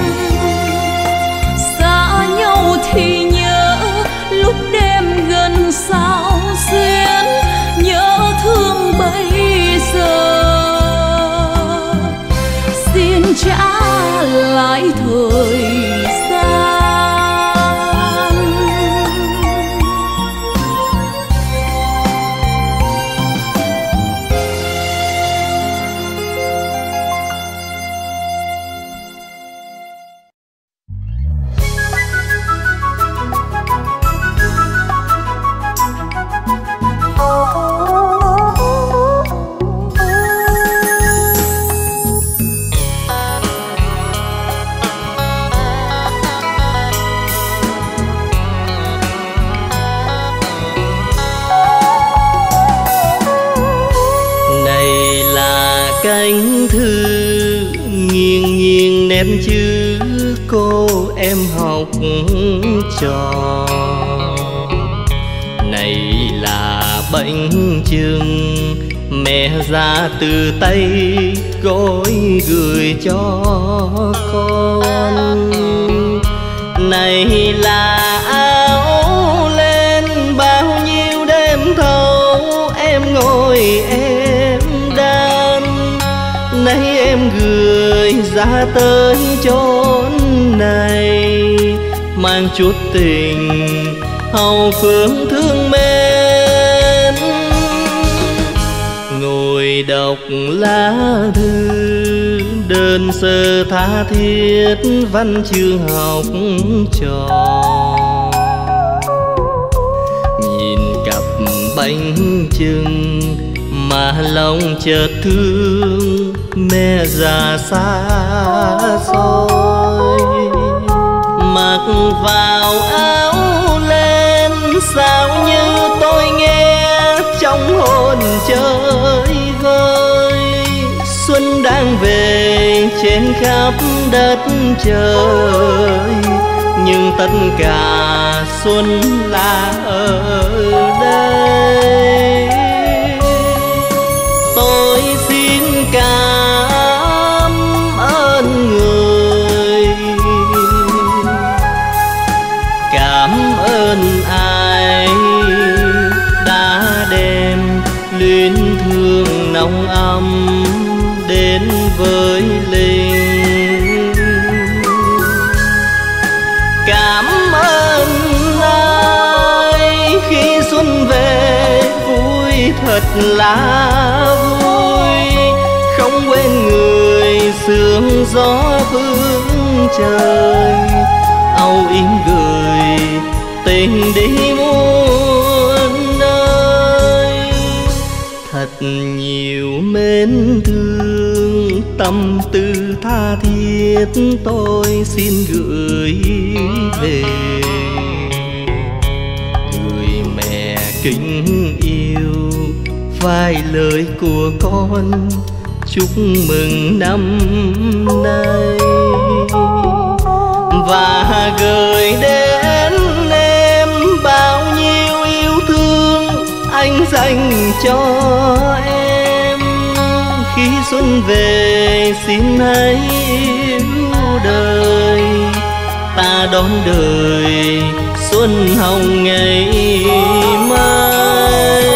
Xa nhau thì nhớ lúc đêm gần sao xuyên, nhớ thương bây giờ xin trả lại thời gian. Cánh thư nghiêng nghiêng nét chữ cô em học trò. Này là bánh chưng mẹ ra từ tay gói gửi cho con. Này là áo len bao nhiêu đêm thâu em ngồi em đan. Nay em gửi ra tới chốn này, mang chút tình hậu phương thương mến. Ngồi đọc lá thư đơn sơ tha thiết văn chương học trò. Nhìn cặp bánh chưng mà lòng chợt thương mẹ già xa xôi. Mặc vào áo len sao như tôi nghe trong hồn chơi vơi. Xuân đang về trên khắp đất trời, nhưng tất cả xuân là ở đây. Tôi xin cảm ơn người, cảm ơn ấm đến với Linh. Cảm ơn ai khi xuân về vui thật là vui, không quên người sương gió phương trời, âu yếm gửi tình đi muôn nơi. Thật nhiều mến thương tâm tư tha thiết tôi xin gửi về. Người mẹ kính yêu, vài lời của con chúc mừng năm nay, và gửi đến em bao nhiêu yêu thương anh dành cho em. Khi xuân về xin hãy yêu đời, ta đón đời xuân hồng ngày mai.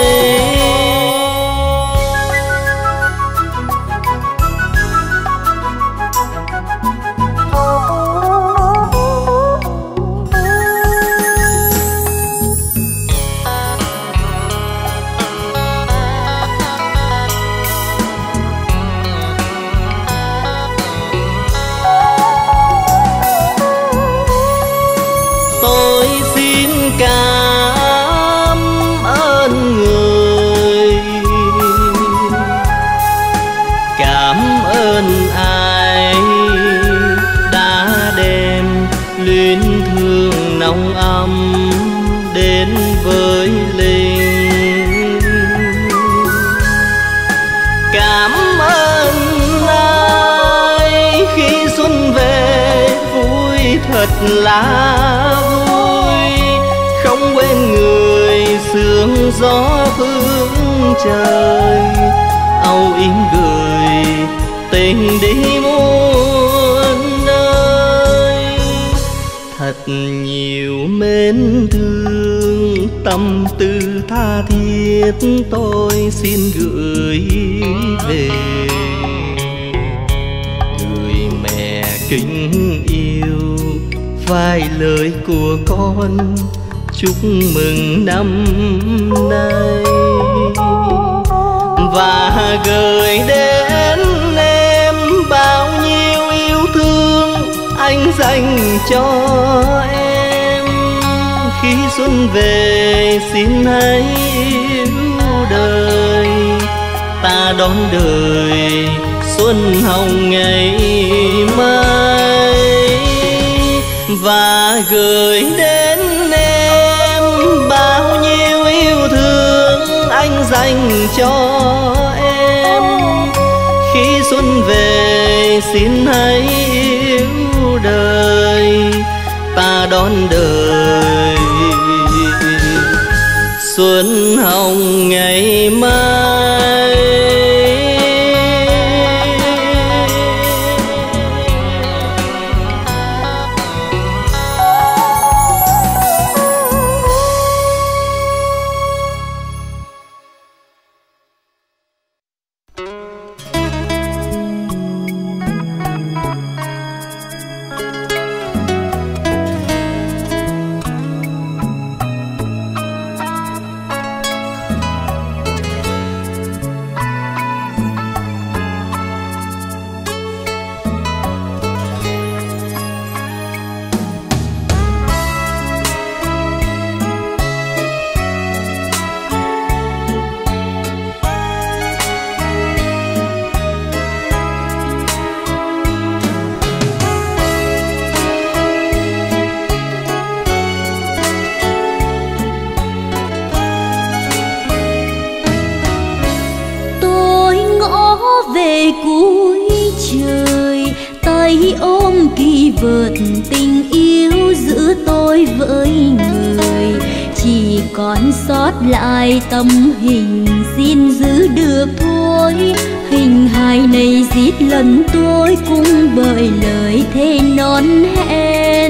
Cảm ơn người, cảm ơn ai đã đem luyến thương nồng ấm đến với Linh. Cảm ơn ai khi xuân về vui thật là vui, không quên người sương gió phương trời, âu yếm gửi tình đi muôn nơi. Thật nhiều mến thương tâm tư tha thiết tôi xin gửi về. Người mẹ kính yêu, vài lời của con chúc mừng năm nay, và gửi đến em bao nhiêu yêu thương anh dành cho em. Khi xuân về xin hãy yêu đời, ta đón đời xuân hồng ngày mai. Và gửi đến em bao nhiêu yêu thương anh dành cho em. Khi xuân về xin hãy yêu đời, ta đón đời xuân hồng ngày mai. vượt tình yêu giữa tôi với người, chỉ còn sót lại tâm hình xin giữ được thôi. Hình hài này giết lần tôi cũng bởi lời thề non hẹn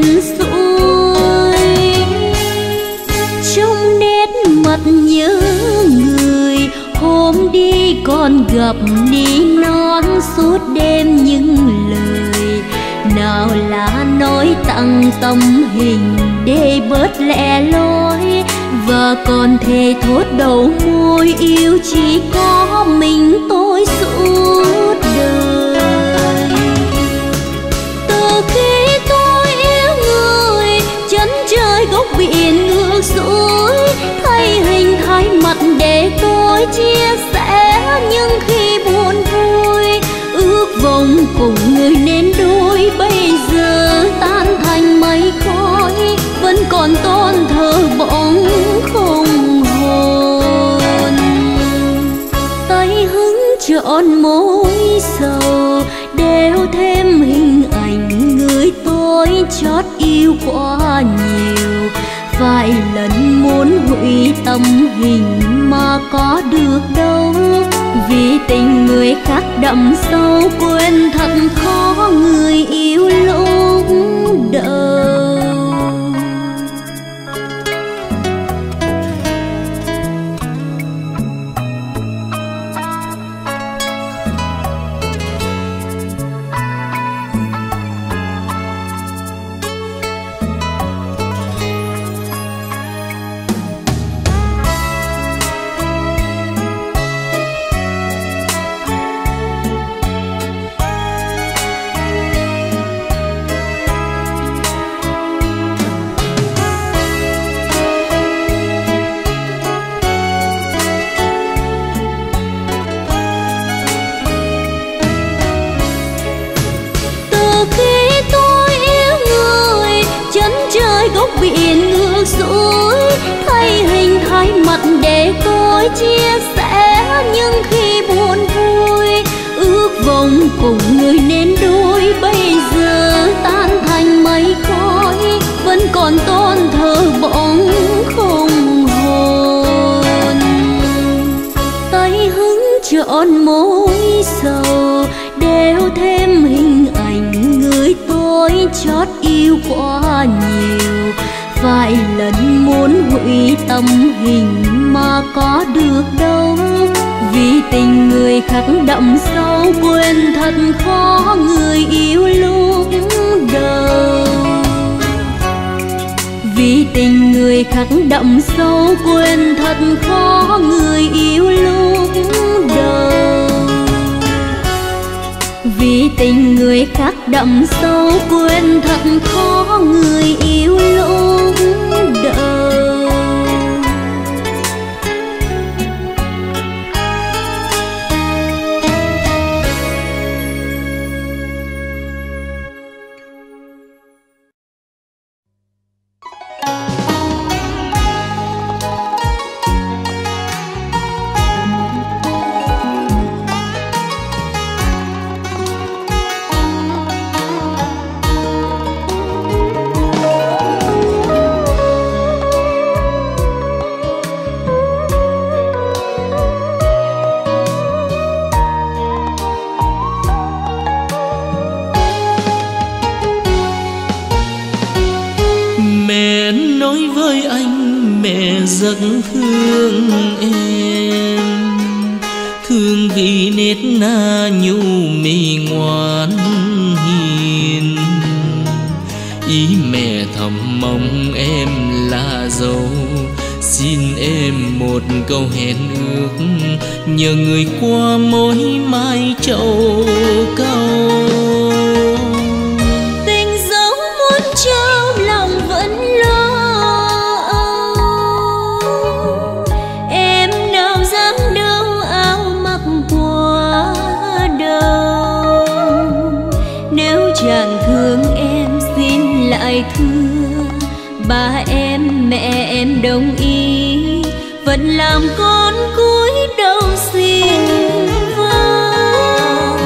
xuôi. Trong nét mặt nhớ người hôm đi còn gặp đi non suốt đêm những lời nào là nói tặng tâm hình để bớt lẻ loi, và còn thề thốt đầu môi yêu chỉ có mình tôi suốt đời. Từ khi tôi yêu người, chân trời góc biển ngược xuôi, thay hình thay mặt để tôi chia sẻ những khi buồn vui. Ước vọng cùng người nên đôi bây giờ tan thành mây khói, vẫn còn tôn thờ bóng không hồn. Tay hứng trọn môi sầu, đeo thêm hình ảnh người tôi chót yêu quá nhiều. Vài lần muốn hủy tâm hình mà có được đâu, vì tình người khác đậm sâu quên thật khó người yêu lúc đầu. Biển ngược xuôi, thay hình thay mặt để tôi chia sẻ những khi buồn vui. Ước vọng cùng người nên đôi bây giờ tan thành mây khói, vẫn còn tôn thờ bóng không hồn. Tay hứng trọn môi sầu, đeo thêm hình ảnh người tôi chót yêu quá nhiều. Vài lần muốn hủy tâm hình mà có được đâu, vì tình người khắc đậm sâu quên thật khó người yêu lúc đầu. Vì tình người khắc đậm sâu quên thật khó người yêu lúc đầu. Vì tình người khác đậm sâu quên thật khó người yêu lúc đầu. Rất thương em, thương vì nét na nhu mì ngoan hiền. Ý mẹ thầm mong em là dâu, xin em một câu hẹn ước, nhờ người qua mối mai châu câu. Tình dấu muốn trao lòng vẫn lo, chàng thương em xin lại thưa. Ba em mẹ em đồng ý, vẫn làm con cúi đầu xin vâng.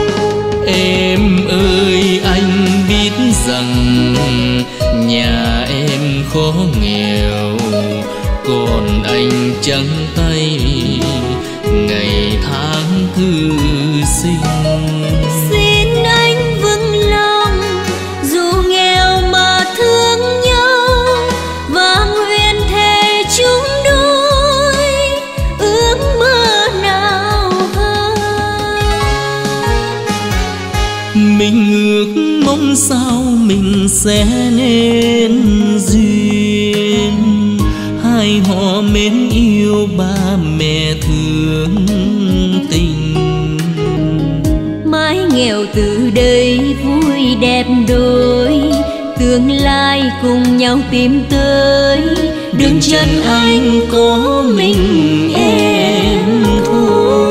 Em ơi anh biết rằng nhà em khó nghèo, còn anh trắng tay ngày tháng thư sinh. Xin anh vững lòng dù nghèo mà thương nhau, và nguyện thề chung đôi ước mơ sẽ nên duyên. Hai họ mến yêu ba mẹ thương tình, mái nghèo từ đây vui đẹp đôi, tương lai cùng nhau tìm tới. Đường chân anh có mình em thôi.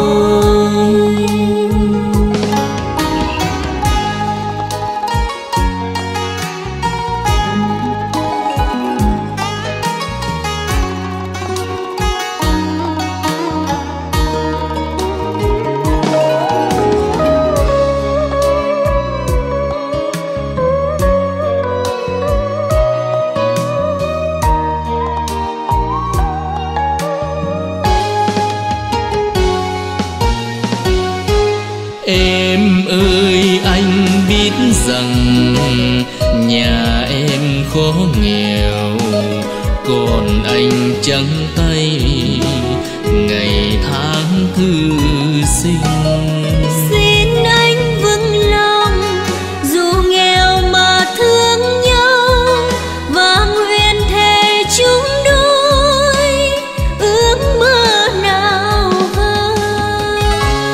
Em ơi anh biết rằng nhà em khó nghèo, còn anh trắng tay ngày tháng thư sinh. Xin anh vững lòng dù nghèo mà thương nhau, và nguyện thề chung đôi ước mơ nào hơn.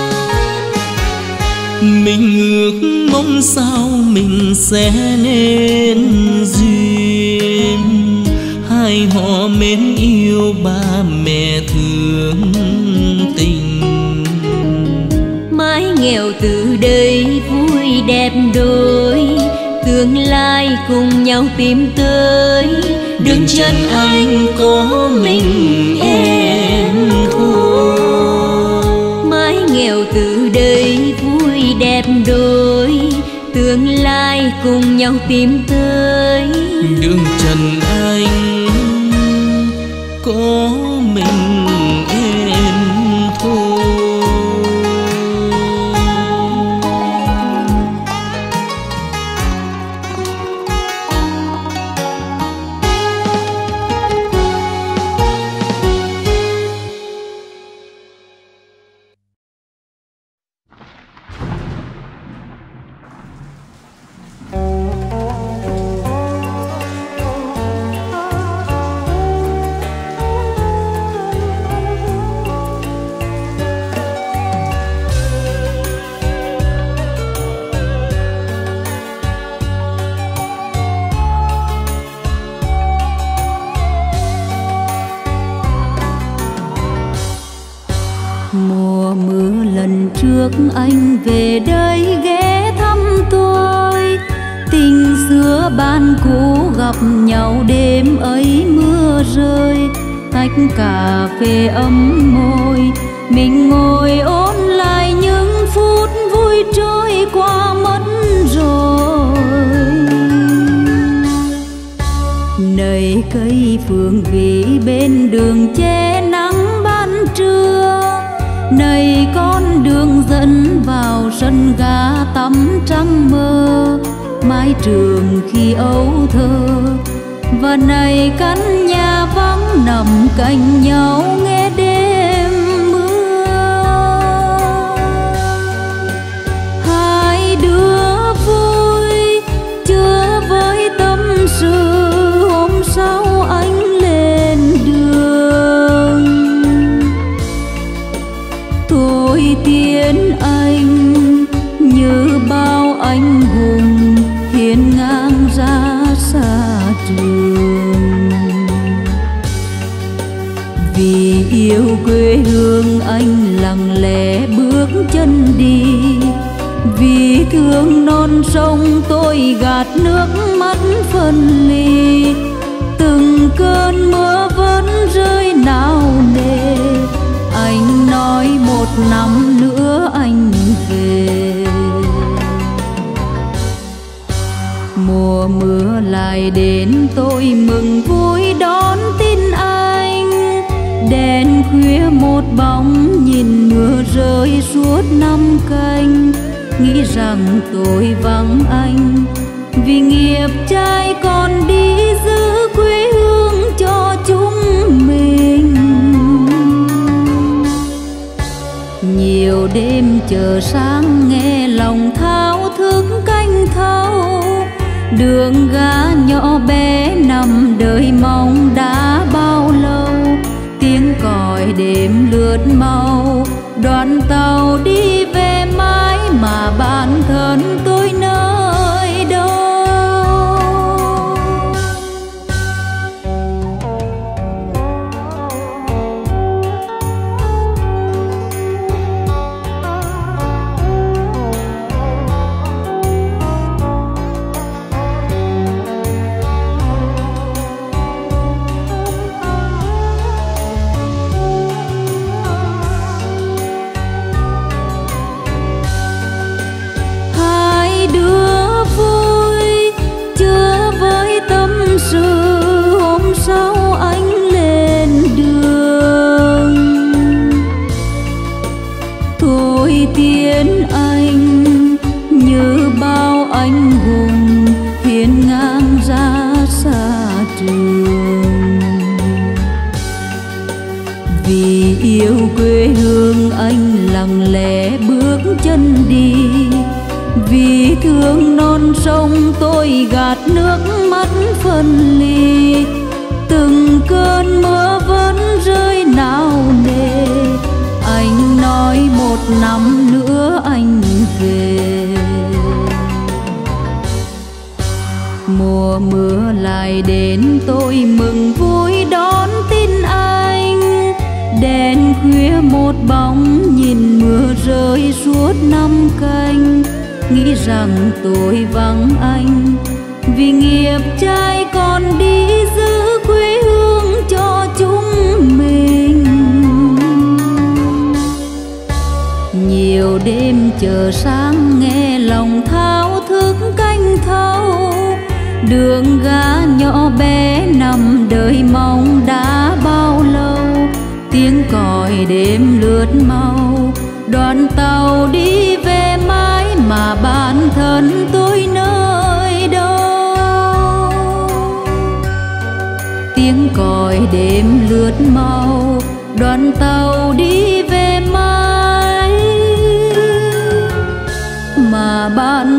Mình ước mong sao mình sẽ nên duyên. Hai họ mến yêu ba mẹ thương tình, mái nghèo từ đây vui đẹp đôi, tương lai cùng nhau tìm tới. đường chân anh có mình em thôi. Mái nghèo từ đây vui đẹp đôi, tương lai cùng nhau tìm tới. Đường chân anh có mình em thôi. Mùa mưa lần trước anh về đây ghé thăm tôi, tình xưa ban cũ gặp nhau đêm ấy mưa rơi. Tách cà phê ấm môi, mình ngồi ôn lại những phút vui trôi qua mất rồi. Này cây phượng vĩ bên đường che nắng ban trưa, này con đường dẫn vào sân ga tắm trăng mơ, mái trường khi ấu thơ. Và này căn nhà vắng nằm cạnh nhau nghe đêm mưa. Hai đứa vui chưa với tâm sự, hôm sau anh lên đường. Tôi tiến anh như bao anh hùng hiên ngang ra xa trường. Vì yêu quê hương anh lặng lẽ bước chân đi, vì thương non sông tôi gạt nước mắt phân ly. Từng cơn mưa vẫn rơi nào nề, anh nói một năm nữa anh về. Mùa mưa lại đến tôi mừng vui đón tin anh. Đèn khuya một bóng nhìn mưa rơi suốt năm canh, nghĩ rằng tôi vắng anh vì nghiệp trai còn đi giữ quê hương cho chúng mình. Nhiều đêm chờ sáng nghe lòng thao thức canh thâu, Đường gá nhỏ bé nằm đợi mong đã bao lâu, tiếng còi đêm lướt mau, đoàn tàu đi về mãi mà bản thân tôi nơi đâu. Hôm sau anh lên đường, tôi tiến anh như bao anh hùng hiên ngang ra xa trường. Vì yêu quê hương anh lặng lẽ bước chân đi, vì thương non sông tôi gạt nước mắt phân ly. Từng cơn mưa vẫn rơi nào nề, anh nói một năm nữa anh về. Mùa mưa lại đến tôi mừng vui đón tin anh. Đèn khuya một bóng nhìn mưa rơi suốt năm canh, nghĩ rằng tôi vắng anh vì nghiệp trai còn đi giữ quê hương cho chúng mình. Nhiều đêm chờ sáng nghe lòng thao thức canh thâu, đường gá nhỏ bé nằm đợi mong đã bao lâu, tiếng còi đêm lướt mau, đoàn tàu đi về mãi mà bản thân tôi nơi đâu. Tiếng còi đêm lướt mau, đoàn tàu đi về mãi mà bản